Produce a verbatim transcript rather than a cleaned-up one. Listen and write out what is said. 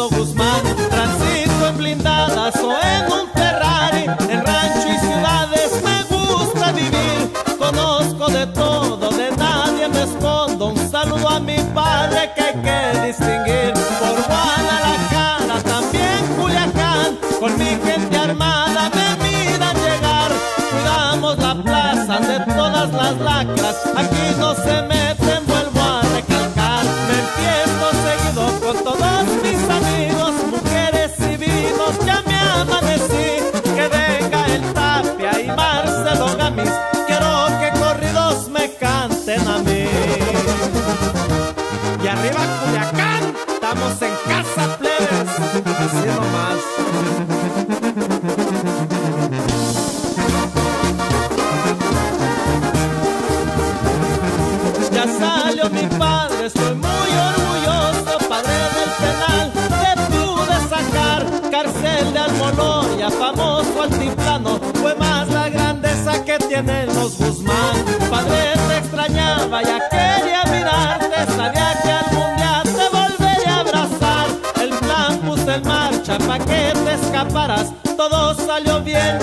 Alfredo Guzmán, transito en blindadas o en un Ferrari, en rancho y ciudades me gusta vivir. Conozco de todo, de nadie me escondo. Un saludo a mi padre que hay que distinguir. Por Guadalajara, también Culiacán, con mi gente armada me miran llegar. Cuidamos la plaza de todas las lacras, aquí no se meten, vuelvo a recalcar. Me empiezo seguido con todos mis amigos, mujeres y vinos, ya me amanecí. Que venga el Tapia y Marcelo Gamis, quiero que corridos me canten a mí. Y arriba Culiacán, estamos en casa, plebes, así nomás. Ya salió mi padre, estoy muy orgulloso, padre del penal, te pude sacar. Cárcel de Almoloya, famoso altiplano, fue más la grandeza que tienen los Guzmán. Padre, te extrañaba, ya quería mirarte, sabía que algún día te volvería a abrazar. El plan puse en marcha pa' que te escaparas, todo salió bien